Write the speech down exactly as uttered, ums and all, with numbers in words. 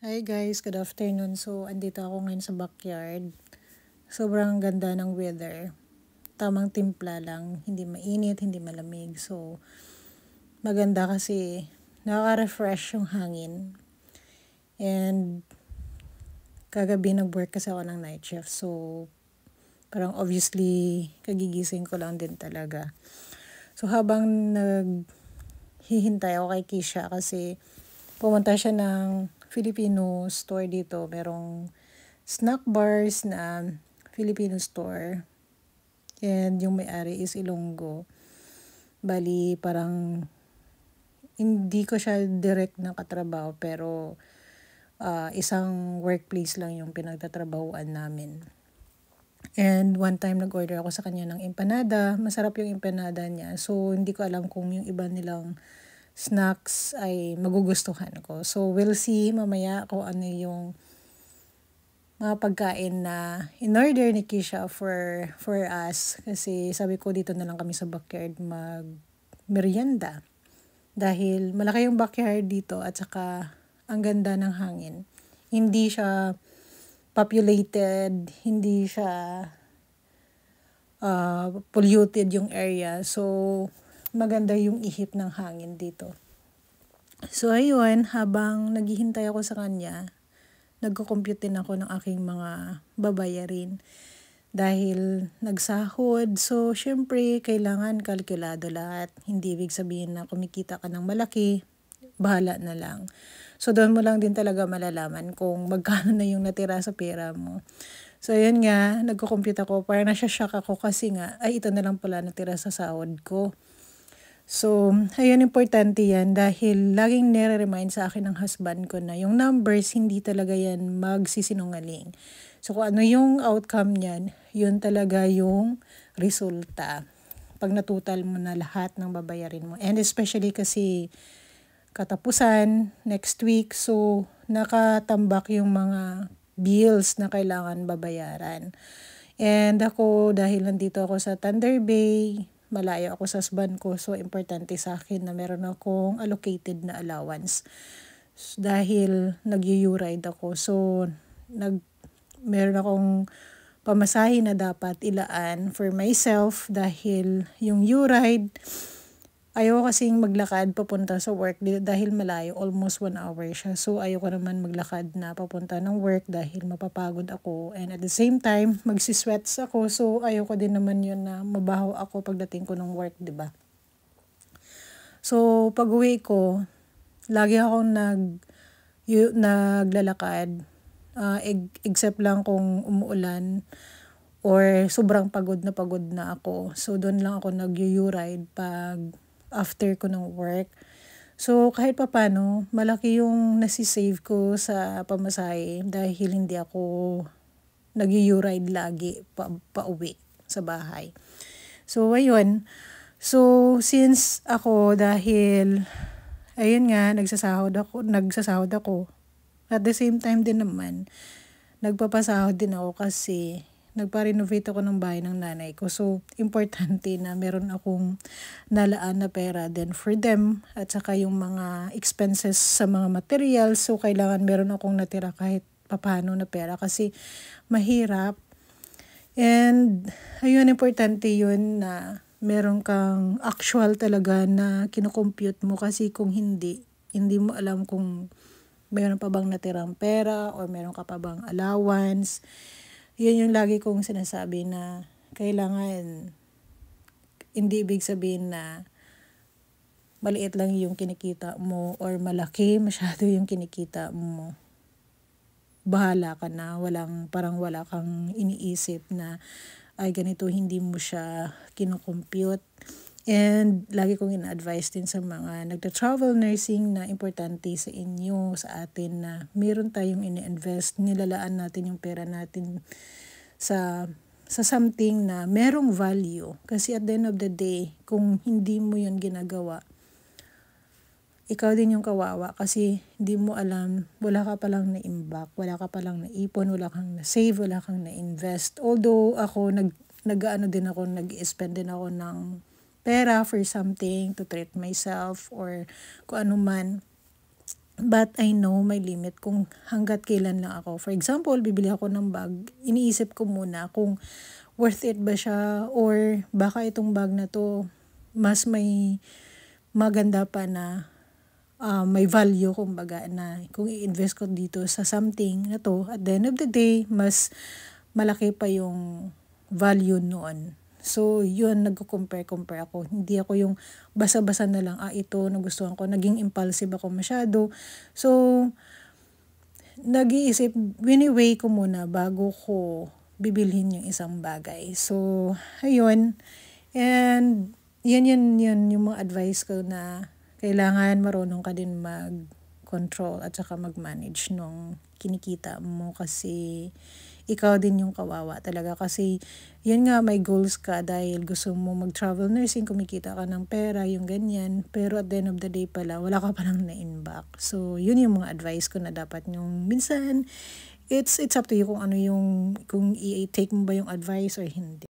Hi guys, good afternoon. So, andito ako ngayon sa backyard. Sobrang ganda ng weather. Tamang timpla lang, hindi mainit, hindi malamig. So, maganda kasi nakaka-refresh yung hangin. And kagabi nag-work kasi ako ng night shift. So, parang obviously kagigising ko lang din talaga. So, habang naghihintay ako kay Kisha kasi pumunta siya ng Filipino store dito. Merong snack bars na Filipino store. And yung may-ari is Ilonggo. Bali, parang hindi ko siya direct na katrabaho pero uh, isang workplace lang yung pinagtatrabahuan namin. And one time nag-order ako sa kanya ng empanada. Masarap yung empanada niya. So, hindi ko alam kung yung iba nilang snacks ay magugustuhan ko. So, we'll see mamaya kung ano yung mga pagkain na in-order ni Kisha for, for us. Kasi sabi ko dito na lang kami sa backyard mag-merienda. Dahil malaki yung backyard dito at saka ang ganda ng hangin. Hindi siya populated, hindi siya uh, polluted yung area. So, maganda yung ihip ng hangin dito. So, ayun, habang naghihintay ako sa kanya, nagko-compute din ako ng aking mga babayarin. Dahil nagsahod, so syempre kailangan kalkulado lahat. Hindi ibig sabihin na kumikita ka ng malaki, bahala na lang. So doon mo lang din talaga malalaman kung magkano na yung natira sa pera mo. So yun nga, nagko-compute ako, parang nasya-shock ako kasi nga, ay ito na lang pala natira sa sahod ko. So, ayun, importante yan dahil laging nire-remind sa akin ng husband ko na yung numbers, hindi talaga yan magsisinungaling. So, kung ano yung outcome niyan, yun talaga yung resulta. Pag natutal mo na lahat ng babayarin mo. And especially kasi katapusan, next week, so nakatambak yung mga bills na kailangan babayaran. And ako, dahil nandito ako sa Thunder Bay, malayo ako sa husband ko, so importante sa akin na meron akong allocated na allowance. So, dahil nag-u-ride ako, so nag, meron akong pamasahe na dapat ilaan for myself dahil yung U-ride, ayaw kasing maglakad papunta sa work dahil malayo, almost one hour siya. So, ayaw ko naman maglakad na papunta ng work dahil mapapagod ako. And at the same time, magsisweats ako. So, ayaw ko din naman yun na mabaho ako pagdating ko ng work, di ba? So, pag uwi ko, lagi akong nag, y- naglalakad. Uh, except lang kung umuulan or sobrang pagod na pagod na ako. So, doon lang ako nag-u-ride pag after ko ng work. So, kahit pa paano, malaki yung nasisave ko sa pamasahe dahil hindi ako nag-u-ride lagi pa, pa uwi sa bahay. So, ayun. So, since ako dahil, ayun nga, nagsasahod ako, nagsasahod ako, at the same time din naman, nagpapasahod din ako kasi nagpa-renovate ako ng bahay ng nanay ko. So, importante na meron akong nalaan na pera then for them at saka yung mga expenses sa mga materials. So, kailangan meron akong natira kahit papano na pera kasi mahirap. And, ayun, importante yun na meron kang actual talaga na kinocompute mo kasi kung hindi, hindi mo alam kung meron pa bang natirang pera or meron ka pa bang allowance. Yun yung lagi kong sinasabi na kailangan, hindi ibig sabihin na maliit lang yung kinikita mo or malaki masyado yung kinikita mo. Bahala ka na, walang, parang wala kang iniisip na ay ganito, hindi mo siya kinocompute. And lagi kong ina-advise din sa mga nagta-travel nursing na importante sa inyo, sa atin na meron tayong ini-invest, nilalaan natin yung pera natin sa sa something na merong value. Kasi at the end of the day, kung hindi mo yun ginagawa, ikaw din yung kawawa kasi hindi mo alam, wala ka palang na-imbak, wala ka palang naipon, wala kang na-save, wala kang na-invest. Although ako, nag, nag-ano din ako, nag-spend din ako ng pera for something to treat myself or kung ano man. But I know my limit kung hangga't kailan lang ako. For example, bibili ako ng bag, iniisip ko muna kung worth it ba siya or baka itong bag na 'to mas may maganda pa na, ah, may value kumbaga na kung i-invest ko dito sa something na 'to, at the end of the day mas malaki pa yung value noon. So yun, nagko-compare-compare ako. Hindi ako yung basa-basa na lang, ah, ito nagustuhan ko, naging impulsive ako masyado. So nag-iisip, wini-weigh ko muna bago ko bibilhin yung isang bagay. So ayun, and yun yun yun yung mga advice ko na kailangan marunong ka din mag-control at saka mag-manage nung kinikita mo, kasi ikaw din yung kawawa talaga. Kasi yun nga, may goals ka dahil gusto mo mag-travel nursing, kumikita ka ng pera, yung ganyan. Pero at the end of the day pala, wala ka palang na-inback. So yun yung mga advice ko na dapat yung minsan, it's it's up to you kung ano yung, kung i-take mo ba yung advice or hindi.